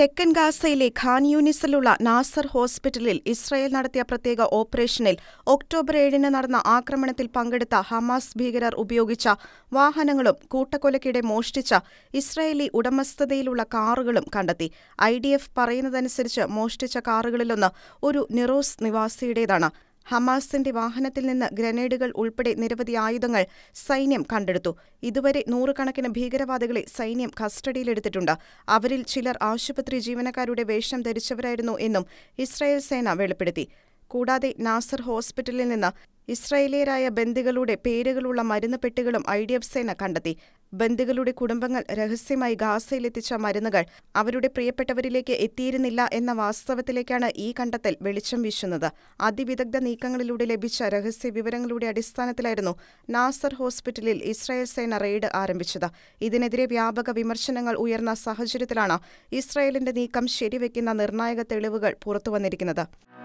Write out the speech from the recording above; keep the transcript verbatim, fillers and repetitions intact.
തെക്കൻ ഗാസയിലെ ഖാൻ യൂനിസിലുള്ള നാസർ ഹോസ്പിറ്റലിൽ ഇസ്രായേൽ നടത്തിയ പ്രത്യേക ഓപ്പറേഷനിൽ ഒക്ടോബർ ഏഴിന് നടന്ന ആക്രമണത്തിൽ പങ്കെടുത്ത ഹമാസ് ഭീകരർ ഉപയോഗിച്ച വാഹനങ്ങളും കൂട്ടക്കൊലയ്ക്കിടെ മോഷ്ടിച്ച ഇസ്രായേലി ഉടമസ്ഥതയിലുള്ള കാറുകളും കണ്ടെത്തി. ഐ ഡി എഫ് പറയുന്നതനുസരിച്ച് മോഷ്ടിച്ച കാറുകളിലൊന്ന് ഒരു നിറോസ് നിവാസിയുടേതാണ്. ഹമാസിന്റെ വാഹനത്തിൽ നിന്ന് ഗ്രനേഡുകൾ ഉൾപ്പെടെ നിരവധി ആയുധങ്ങൾ സൈന്യം കണ്ടെടുത്തു. ഇതുവരെ നൂറുകണക്കിന് ഭീകരവാദികളെ സൈന്യം കസ്റ്റഡിയിലെടുത്തിട്ടുണ്ട്. അവരിൽ ചിലർ ആശുപത്രി ജീവനക്കാരുടെ വേഷം ധരിച്ചവരായിരുന്നു എന്നും ഇസ്രായേൽ സേന വെളിപ്പെടുത്തി. കൂടാതെ നാസർ ഹോസ്പിറ്റലിൽ നിന്ന് ഇസ്രായേലിയരായ ബന്ദികളുടെ പേരുകളുള്ള മരുന്ന് പെട്ടികളും ഐ ഡി എഫ് സേന കണ്ടെത്തി. ബന്ദികളുടെ കുടുംബങ്ങൾ രഹസ്യമായി ഗാസയിലെത്തിച്ച മരുന്നുകൾ അവരുടെ പ്രിയപ്പെട്ടവരിലേക്ക് എത്തിയിരുന്നില്ല എന്ന വാസ്തവത്തിലേക്കാണ് ഈ കണ്ടെത്തൽ വെളിച്ചം വീശുന്നത്. അതിവിദഗ്ധ നീക്കങ്ങളിലൂടെ ലഭിച്ച രഹസ്യ വിവരങ്ങളുടെ അടിസ്ഥാനത്തിലായിരുന്നു നാസർ ഹോസ്പിറ്റലിൽ ഇസ്രായേൽ സേന റെയ്ഡ് ആരംഭിച്ചത്. ഇതിനെതിരെ വ്യാപക വിമർശനങ്ങൾ ഉയർന്ന സാഹചര്യത്തിലാണ് ഇസ്രായേലിന്റെ നീക്കം ശരിവെക്കുന്ന നിർണായക തെളിവുകൾ പുറത്തുവന്നിരിക്കുന്നത്.